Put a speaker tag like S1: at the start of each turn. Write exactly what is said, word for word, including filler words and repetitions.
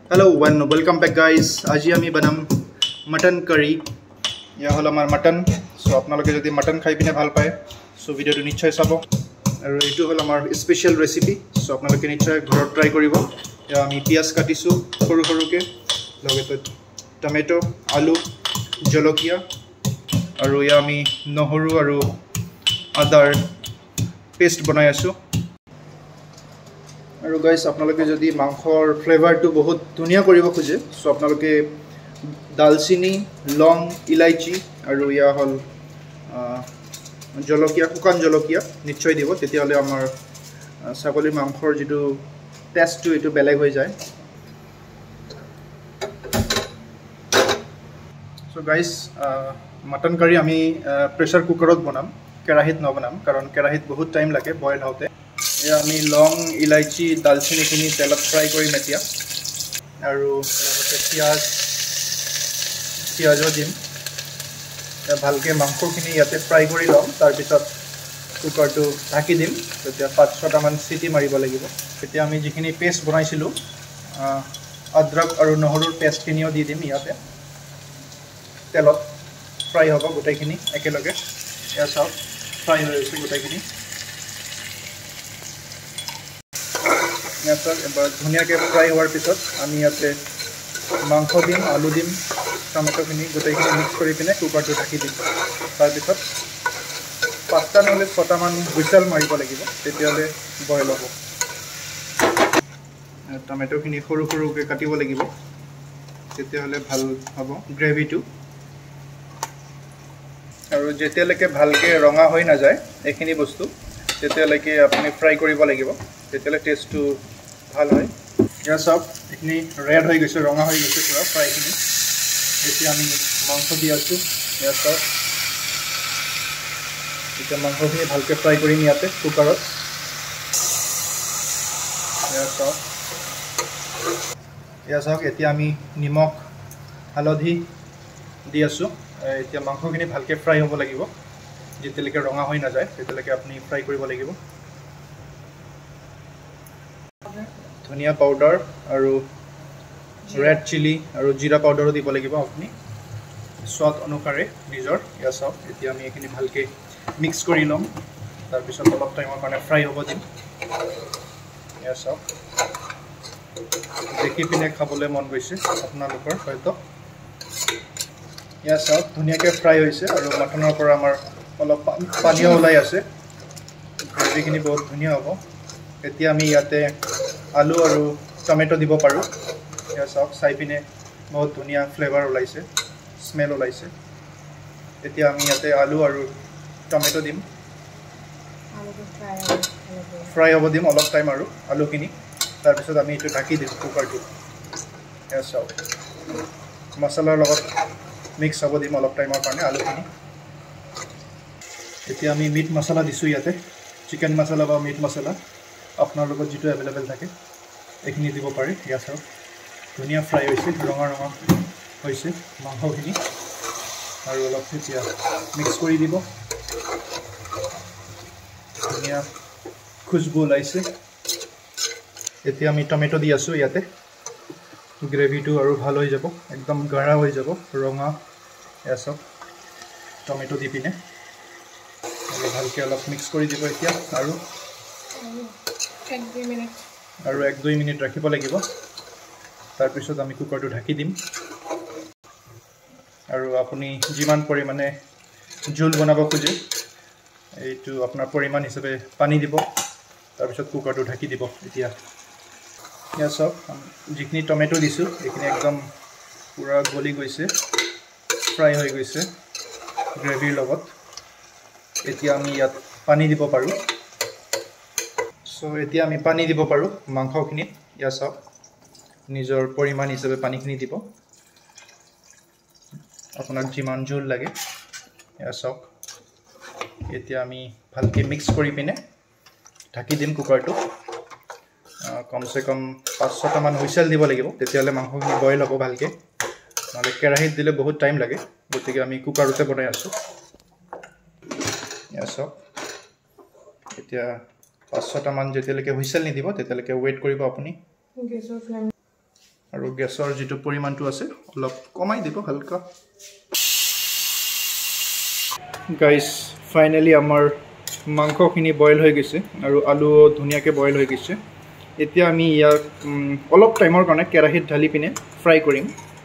S1: Hello and welcome back guys. Aji ami banam mutton curry. Ya hol amar mutton. So apnaloke jodi mutton khai pine bhal pae so video tu nichchoy sabo. Aru etu hol amar special recipe. So apnaloke nichchoy ghorot try koribo. Ya ami piaz katisu horu horu ke logeto tomato, alu, jolokia aru ya ami nohoru aru adar paste banai asu. আৰু guys আপোনালোকে যদি মাংসৰ ফ্লেভাৰটো বহুত ধুনিয়া কৰিব খুজে so আপোনালোকে দালচিনি লং ইলাইচি আৰু ইয়া হল জলকীয়া শুকান জলকীয়া নিশ্চয় দিব তেতিয়া হলে আমাৰ ছাগলীৰ মাংসৰ যেটো টেষ্টটো এটো বেলেগ হৈ যায় সো গাইস মটন কাৰি আমি প্ৰেসাৰ কুকাৰত বনাম কেৰাহিত নবনাম কাৰণ কেৰাহিত বহুত টাইম লাগে বয়েল হওতে या আমি লং ইলাইচি দালচিনি খিনি তেলত ফ্ৰাই কৰি মেতিয়া আৰু লগতে পিয়াজ পিয়াজো দিম ভালকে মাংসখিনি ইয়াতে ফ্ৰাই কৰি লম তাৰ পিছত কুকাৰটো ঢাকি দিম তেতিয়া পাঁচ ছটা মান সিটি মাৰিব লাগিব তেতিয়া আমি যিখিনি পেষ্ট বনাইছিলো অদৰক আৰু নহৰুৰ পেষ্ট খিনিও দি দিম ইয়াতে তেলত ফ্ৰাই হ'ব গোটেইখিনি একেলগে এয়া সব ফ্ৰাই হৈছে গোটেইখিনি यात एबार धुनियाके फ्राई होवार पिছত आमी याते मांस दिम आलू दिम टमेटो खिनि गोटेइखिनि मिक्स करि पिने कुकारটো ढाकी दिम तार पिছত पाँचटा नले छटा मान हुइसेल मारिब লাগিব तेतियाले बयल হ'ব टमेटो खिनि सৰু সৰুকে কাটিব লাগিব তেতিয়ালে ভাল হ'ব গ্ৰেভিটো আৰু যেতিয়ালৈকে ভালকে ৰঙা হৈ না যায় এখিনি বস্তু তেতিয়ালৈকে আপুনি ফ্ৰাই কৰিব লাগিব তেতিয়ালে টেষ্টটো ভাল হয় ইয়া সব এখিনি ৰেড হৈ গৈছে ৰঙা হৈ গৈছে পুৰা ফ্ৰাই খিনি এতিয়া আমি মাংস দি আছো ইয়া সব এতিয়া মাংসখিনি ভালকে ফ্ৰাই কৰি নিয়াতে কুকাৰত ইয়া সব ইয়া সব এতিয়া আমি নিমখ হালধি দি আছো এতিয়া মাংসখিনি ভালকে ফ্ৰাই হ'ব লাগিব যেতিয়ালৈকে ৰঙা হৈ না যায় তেতিয়ালৈকে আপুনি ফ্ৰাই কৰিব লাগিব ধনিয়া পাউডাৰ আৰু ৰেড চিলি আৰু জিৰা পাউডাৰো দিব লাগিব আপুনি স্বাদ অনুসাৰে নিজৰ ইয়া সব এতিয়া আমি এখিনি ভালকে মিক্স কৰি লম তাৰ পিছত অলপ টাইমৰ কাৰণে ফ্ৰাই হ'ব দিম ইয়া সব দেখি পিনে খাবলৈ মন গৈছে আপোনালোকৰ হয়তো ইয়া সব ধুনিয়াকৈ ফ্ৰাই হৈছে আৰু মটনৰ পৰা আমাৰ অলপ পানী ওলাই আছে গ্ৰেভিখিনি বহুত ধুনিয়া হ'ব এতিয়া আমি ইয়াতে आलू और टमेटो দিব পাৰো या सब চাই পিনে বহুত ধুনিয়া ফ্লেভাৰ ওলাইছে স্মেল ওলাইছে এতিয়া আমি ইয়াতে আলু আৰু টমেটো দিম আলুটো ফ্ৰাই ফ্ৰাই হ'ব দিম অলপ টাইম আৰু আলুখিনি তাৰ পিছত আমি এটো ঢাকি দিম কুকাৰটো या सब মছলাৰ লগত মিক্স হ'ব দিম অলপ টাইমৰ কাৰণে আলুখিনি এতিয়া আমি মিট মছলা দিছো ইয়াতে চিকেন মছলা বা মিট মছলা আপনার লগত যেটো अवेलेबल থাকে এখিনি দিব পাৰি ইয়া সব ধুনিয়া ফ্ৰাই হৈছে ৰঙা ৰঙা হৈছে মাংসখিনি আৰু অলপ এতিয়া মিক্স কৰি দিব ধুনিয়া খুশবু লাইছে এতিয়া আমি টমেটো দি আছো ইয়াতে গ্ৰেভিটো আৰু ভাল হৈ যাব একদম গাঢ়া হৈ যাব ৰঙা ইয়া সব টমেটো দি পিনে আৰু ভালকে অলপ মিক্স কৰি দিব এতিয়া আৰু এক দুই মিনিট আৰু এক দুই মিনিট ৰাখিব লাগিব তাৰ পিছত আমি কুকাৰটো ঢাকি দিম আৰু আপুনি যিমান পৰিমাণে জোল বনাব খুজে এইটো আপোনাৰ পৰিমাণ হিচাপে পানী দিব তাৰ পিছত কুকাৰটো ঢাকি দিব এতিয়া ইয়া সব যিখিনি টমেটো দিছো এইখিনি একদম পুৰা গলি গৈছে ফ্ৰাই হৈ গৈছে গ্ৰেভিৰ লগত এতিয়া আমি ইয়াত পানী দিব পাৰো সো এতিয়া আমি পানী দিব পাৰো মাংসখিনি ইয়া সব নিজৰ পৰিমাণ হিচাপে পানীখিনি দিব আপোনাক যিমান জোল লাগে ইয়া সব এতিয়া আমি ভালকে মিক্স কৰি পিনে ঢাকি দিম কুকাৰটো কমসে কম পাঁচ ছটা মান হুইসেল দিব লাগিব তেতিয়ালে মাংসখিনি বয়েল হ'ব ভালকে নহলে কেৰাহিত দিলে বহুত টাইম লাগে গতিকে আমি কুকাৰতে বনাই আছো ইয়া সব এতিয়া পাঁচ ছটা মান যেতিয়ালৈকে হুইসেল নিদিব তেতিয়ালৈকে ওয়েট কৰিব আপুনি গেছৰ ফ্লেম আৰু গেছৰ যেটো পৰিমাণটো আছে অলপ কমাই দিব হালকা গাইস ফাইনালি আমাৰ মাংসখিনি বইল হৈ গৈছে আৰু আলু ধুনিয়াকৈ বইল হৈ গৈছে এতিয়া আমি ইয়াক অলপ টাইমৰ কাৰণে কেৰাহীত ঢালি পিনে ফ্ৰাই কৰিম